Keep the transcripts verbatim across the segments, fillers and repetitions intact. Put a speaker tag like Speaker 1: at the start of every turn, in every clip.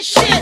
Speaker 1: shit.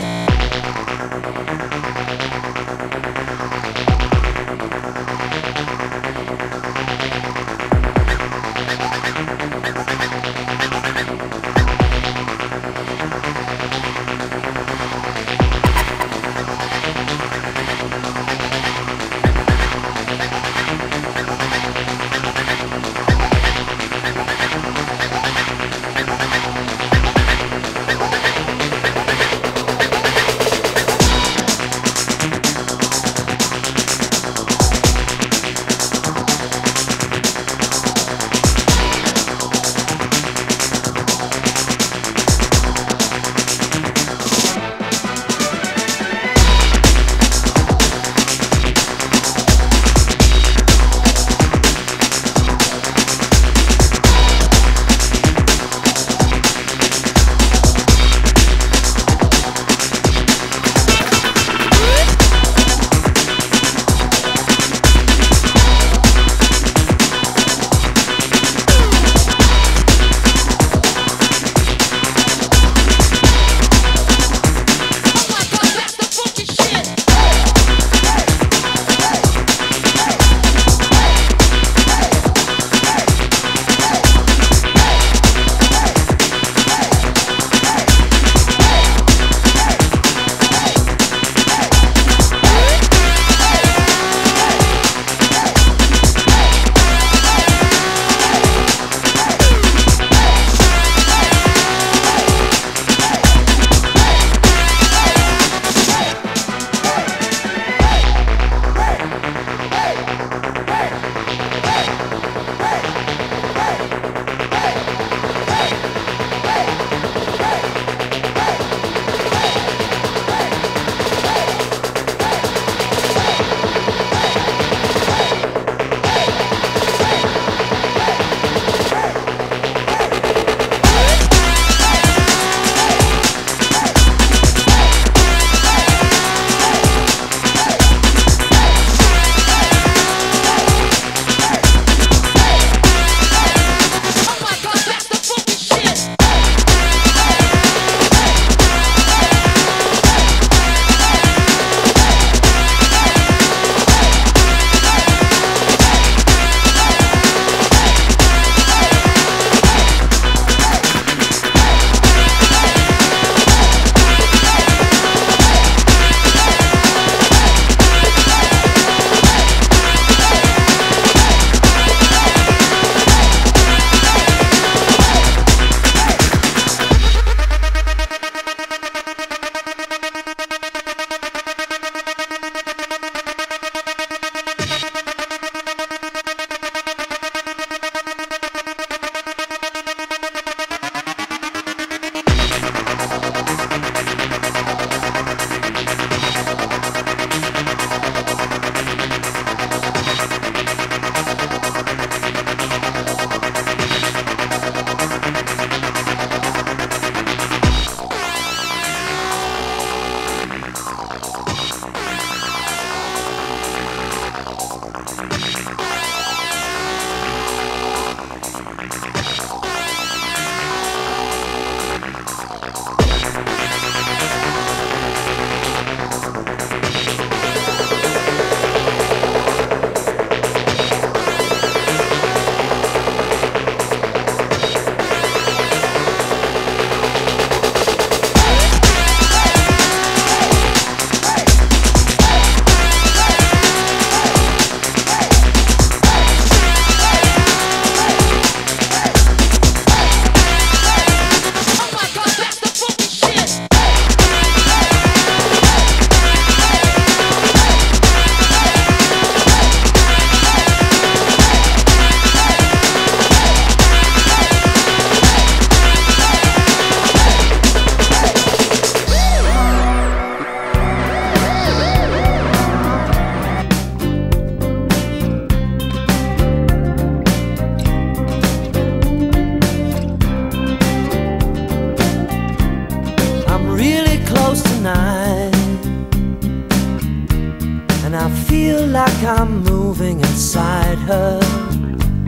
Speaker 2: like I'm moving inside her,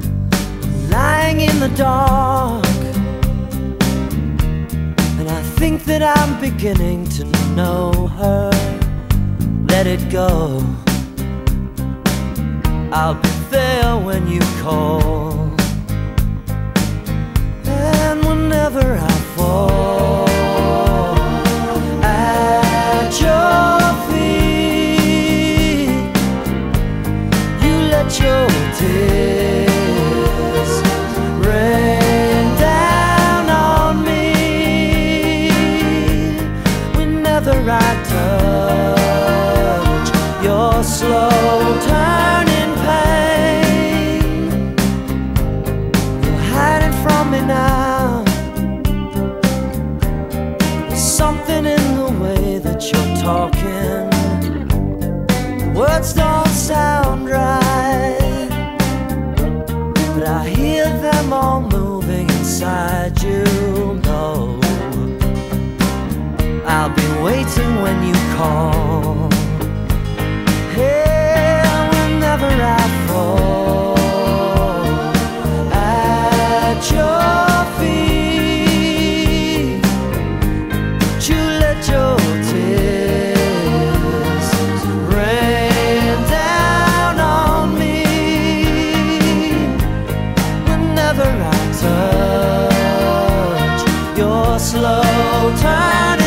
Speaker 2: lying in the dark. And I think think that I'm beginning to know her. Let it go, I'll be there when you call. And whenever I fall at your feet, you let your tears rain down on me. Whenever I touch your slow turning pain, you're hiding from me now. There's something in the way that you're talking, words don't sound right, but I hear them all moving inside you. No, I'll be waiting when you call. Hey, whenever I fall at your feet, you let your tears rain down on me. Whenever I touch your slow turn